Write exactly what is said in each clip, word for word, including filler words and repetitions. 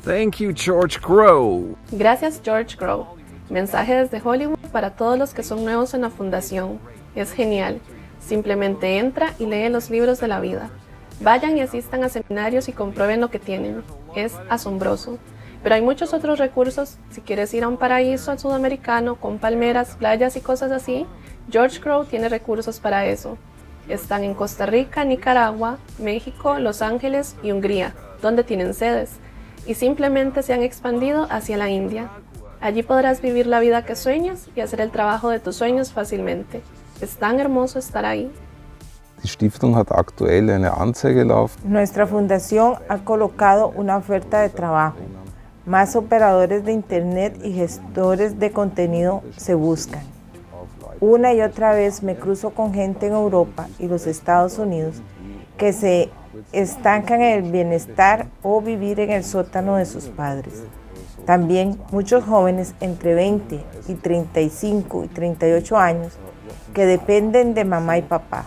Thank you, George Grow. Gracias, George Grow. Mensaje desde Hollywood para todos los que son nuevos en la fundación. Es genial. Simplemente entra y lee los libros de la vida. Vayan y asistan a seminarios y comprueben lo que tienen. Es asombroso. Pero hay muchos otros recursos. Si quieres ir a un paraíso sudamericano con palmeras, playas y cosas así, George Grow tiene recursos para eso. Están en Costa Rica, Nicaragua, México, Los Ángeles y Hungría, donde tienen sedes. Y simplemente se han expandido hacia la India. Allí podrás vivir la vida que sueñas y hacer el trabajo de tus sueños fácilmente. Es tan hermoso estar ahí. Die Stiftung hat aktuell eine Anzeige laufen. Nuestra fundación ha colocado una oferta de trabajo. Más operadores de internet y gestores de contenido se buscan. Una y otra vez me cruzo con gente en Europa y los Estados Unidos que se estancan en el bienestar o vivir en el sótano de sus padres. También muchos jóvenes entre veinte y treinta y cinco y treinta y ocho años que dependen de mamá y papá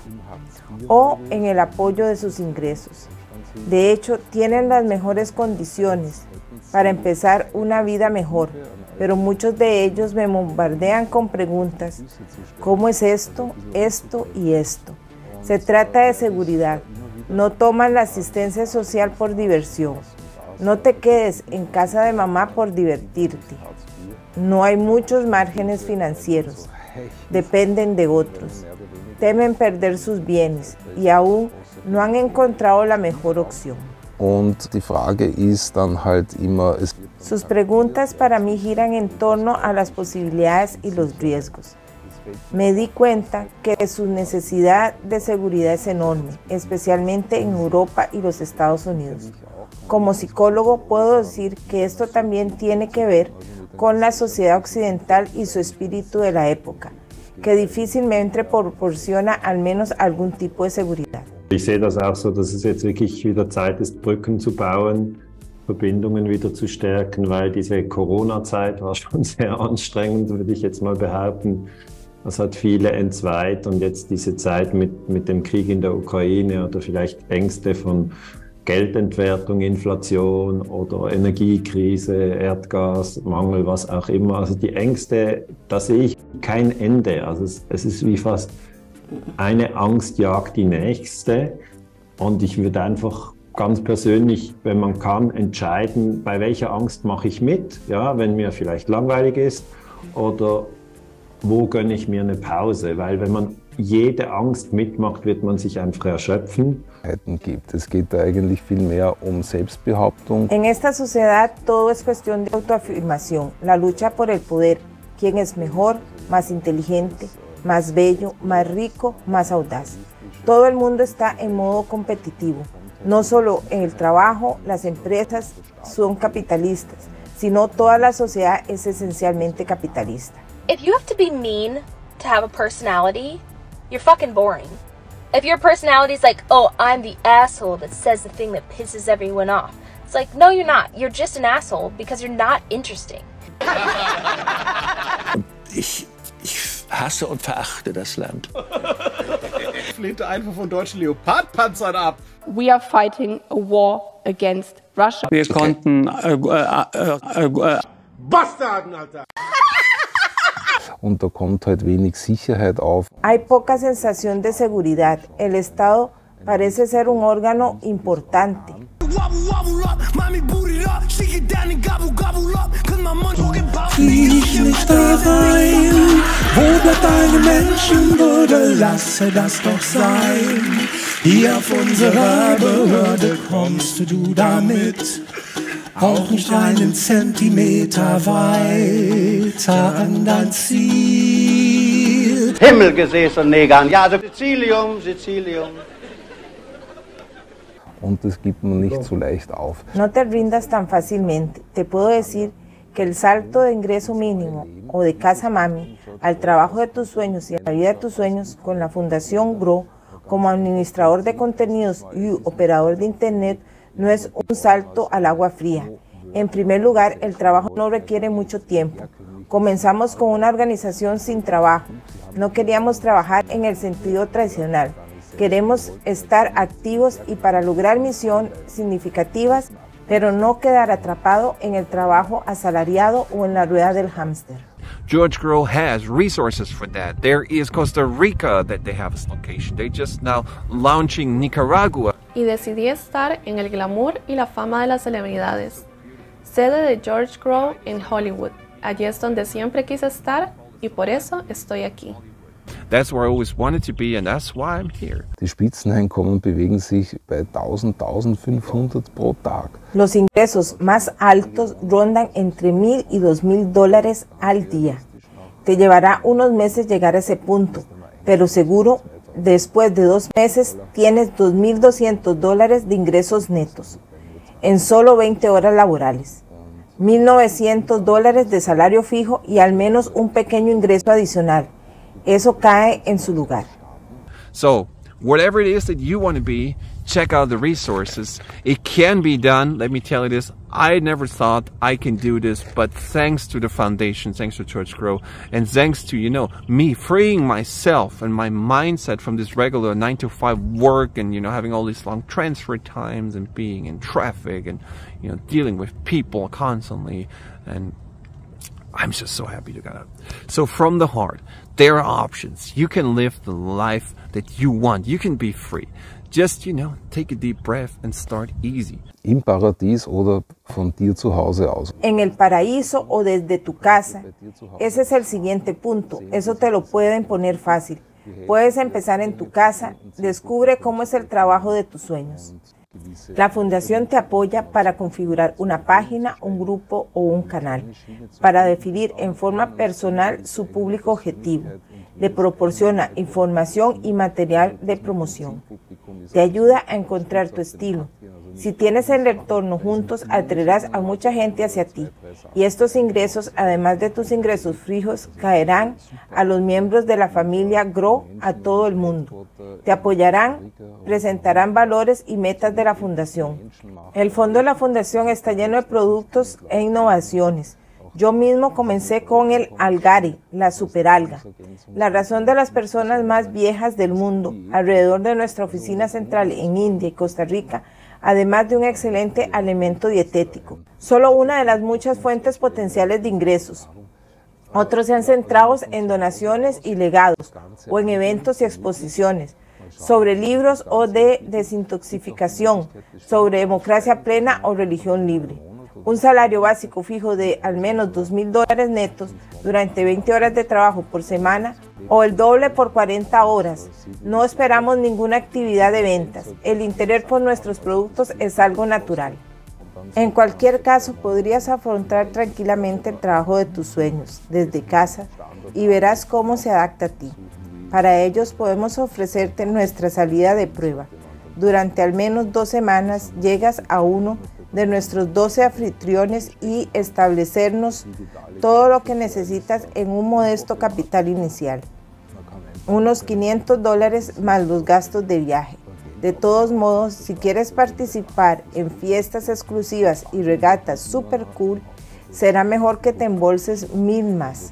o en el apoyo de sus ingresos. De hecho, tienen las mejores condiciones para empezar una vida mejor, pero muchos de ellos me bombardean con preguntas: ¿cómo es esto, esto y esto? Se trata de seguridad. No toman la asistencia social por diversión. No te quedes en casa de mamá por divertirte. No hay muchos márgenes financieros. Dependen de otros. Temen perder sus bienes y aún no han encontrado la mejor opción. Und die Frage ist dann halt immer, es Sus preguntas para mí giran en torno a las posibilidades y los riesgos. Me di cuenta que su necesidad de seguridad es enorme, especialmente en Europa y los Estados Unidos. Como psicólogo puedo decir que esto también tiene que ver con la sociedad occidental y su espíritu de la época, que difícilmente proporciona al menos algún tipo de seguridad. Ich sehe das auch so, dass es jetzt wirklich wieder Zeit ist, Brücken zu bauen, Verbindungen wieder zu stärken, weil diese Corona-Zeit war schon sehr anstrengend, würde ich jetzt mal behaupten. Das hat viele entzweit und jetzt diese Zeit mit, mit dem Krieg in der Ukraine oder vielleicht Ängste von Geldentwertung, Inflation oder Energiekrise, Erdgasmangel, was auch immer. Also die Ängste, da sehe ich kein Ende. Also es, es ist wie fast eine Angst jagt die nächste und ich würde einfach ganz persönlich, wenn man kann, entscheiden, bei welcher Angst mache ich mit, ja, wenn mir vielleicht langweilig ist oder wo gönne ich mir eine Pause, weil wenn man jede Angst mitmacht, wird man sich einfach erschöpfen. gibt. Es geht da eigentlich viel mehr um Selbstbehauptung. En esta sociedad todo es cuestión de autoafirmación, la lucha por el poder, quién es mejor, más inteligente, más bello, más rico, más audaz. Todo el mundo está en modo competitivo. No solo en el trabajo, las empresas son capitalistas, sino toda la sociedad es esencialmente capitalista. If you have to be mean to have a personality, you're fucking boring. If your personality is like, oh, I'm the asshole that says the thing that pisses everyone off, it's like, no, you're not. You're just an asshole because you're not interesting. Ich, ich hasse und verachte das Land. Lehnte einfach von deutschen Leopardpanzern ab. We are fighting a war against Russia. Wir konnten äh, äh, äh, äh, Bastarden, Alter! Und da kommt halt wenig Sicherheit auf. Hay poca sensación de seguridad. El Estado parece ser un órgano importante. Kriech nicht da rein, wo bleibt deine Menschenwürde, lasse das doch sein. Hier auf unserer Behörde kommst du damit auch nicht einen Zentimeter weiter an dein Ziel. Himmelgesäße Negern, ja, also Sizilium, Sizilium. Und das gibt man nicht so leicht auf. No te rindas tan fácilmente. Te puedo decir que el salto de ingreso mínimo o de casa mami al trabajo de tus sueños y a la vida de tus sueños con la Fundación Grow como administrador de contenidos y operador de internet no es un salto al agua fría. En primer lugar, el trabajo no requiere mucho tiempo. Comenzamos con una organización sin trabajo. No queríamos trabajar en el sentido tradicional. Queremos estar activos y para lograr misiones significativas pero no quedar atrapado en el trabajo asalariado o en la rueda del hámster. George Grow has resources for that. There is Costa Rica that they have a location. They just now launching Nicaragua. Y decidí estar en el glamour y la fama de las celebridades. Sede de George Grow en Hollywood. Allí es donde siempre quise estar y por eso estoy aquí. That's where I always wanted to be and that's why I'm here. Die Spitzeneinkommen bewegen sich bei tausend, tausendfünfhundert pro Tag. Los ingresos más altos rondan entre mil y dos mil dólares al día. Te llevará unos meses llegar a ese punto, pero seguro después de dos meses tienes dos mil doscientos dólares de ingresos netos en solo veinte horas laborales. mil novecientos dólares de salario fijo y al menos un pequeño ingreso adicional. Eso cae en su lugar. So, whatever it is that you want to be, check out the resources. It can be done. Let me tell you this. I never thought I can do this, but thanks to the foundation, thanks to George Grow, and thanks to, you know, me freeing myself and my mindset from this regular nine to five work and, you know, having all these long transfer times and being in traffic and, you know, dealing with people constantly. And I'm just so happy to get out. So from the heart, there are options. You can live the life that you want. You can be free. Just, you know, take a deep breath and start easy. Im Paradies oder von dir zu Hause aus. En el paraíso o desde tu casa. Ese es el siguiente punto. Eso te lo pueden poner fácil. Puedes empezar en tu casa. Descubre cómo es el trabajo de tus sueños. La fundación te apoya para configurar una página, un grupo o un canal, para definir en forma personal su público objetivo. Le proporciona información y material de promoción. Te ayuda a encontrar tu estilo. Si tienes el entorno juntos, atraerás a mucha gente hacia ti. Y estos ingresos, además de tus ingresos fijos, caerán a los miembros de la familia Grow a todo el mundo. Te apoyarán, presentarán valores y metas de la fundación. El fondo de la fundación está lleno de productos e innovaciones. Yo mismo comencé con el algari, la superalga, la razón de las personas más viejas del mundo, alrededor de nuestra oficina central en India y Costa Rica, además de un excelente alimento dietético. Solo una de las muchas fuentes potenciales de ingresos. Otros se han centrado en donaciones y legados, o en eventos y exposiciones, sobre libros o de desintoxicación, sobre democracia plena o religión libre. Un salario básico fijo de al menos dos mil dólares netos durante veinte horas de trabajo por semana o el doble por cuarenta horas. No esperamos ninguna actividad de ventas. El interés por nuestros productos es algo natural. En cualquier caso, podrías afrontar tranquilamente el trabajo de tus sueños desde casa y verás cómo se adapta a ti. Para ellos podemos ofrecerte nuestra salida de prueba. Durante al menos dos semanas llegas a uno de nuestros doce anfitriones y establecernos todo lo que necesitas en un modesto capital inicial. Unos quinientos dólares más los gastos de viaje. De todos modos, si quieres participar en fiestas exclusivas y regatas super cool, será mejor que te embolses mil más.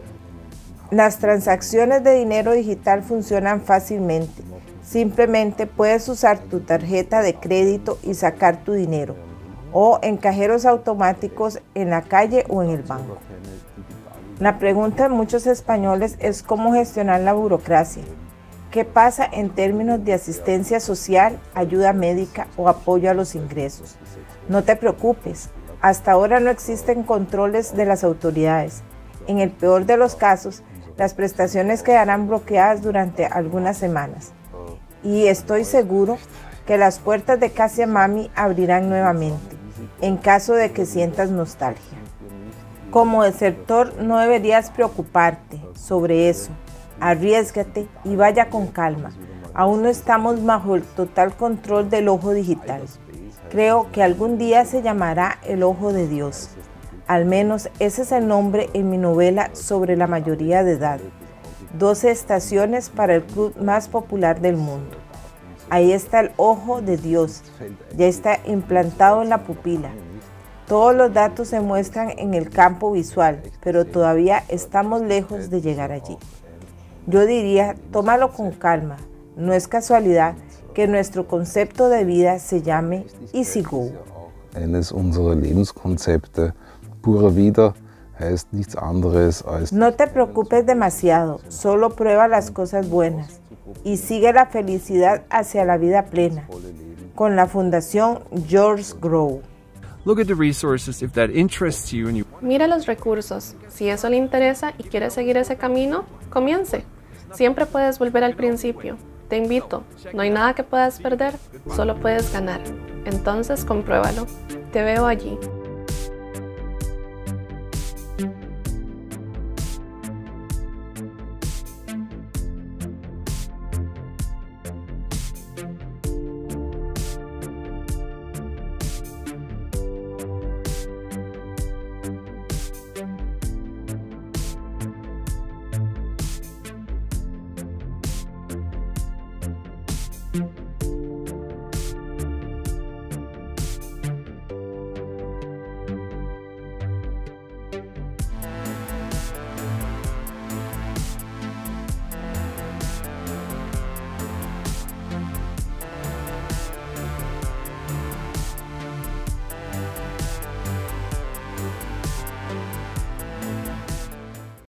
Las transacciones de dinero digital funcionan fácilmente. Simplemente puedes usar tu tarjeta de crédito y sacar tu dinero, o en cajeros automáticos en la calle o en el banco. La pregunta de muchos españoles es cómo gestionar la burocracia. ¿Qué pasa en términos de asistencia social, ayuda médica o apoyo a los ingresos? No te preocupes, hasta ahora no existen controles de las autoridades. En el peor de los casos, las prestaciones quedarán bloqueadas durante algunas semanas. Y estoy seguro que las puertas de Casa Mami abrirán nuevamente, en caso de que sientas nostalgia. Como desertor no deberías preocuparte sobre eso. Arriésgate y vaya con calma. Aún no estamos bajo el total control del ojo digital. Creo que algún día se llamará el ojo de Dios. Al menos ese es el nombre en mi novela sobre la mayoría de edad. doce estaciones para el club más popular del mundo. Ahí está el ojo de Dios. Ya está implantado en la pupila. Todos los datos se muestran en el campo visual, pero todavía estamos lejos de llegar allí. Yo diría, tómalo con calma. No es casualidad que nuestro concepto de vida se llame Easy Go. eines unserer Lebenskonzepte. Pura Vida heißt nichts anderes als no te preocupes demasiado, solo prueba las cosas buenas y sigue la felicidad hacia la vida plena. Con la Fundación George Grow. Look at the resources if that interests you and you Mira los recursos. Si eso le interesa y quiere seguir ese camino, comience. Siempre puedes volver al principio. Te invito. No hay nada que puedas perder, solo puedes ganar. Entonces compruébalo. Te veo allí.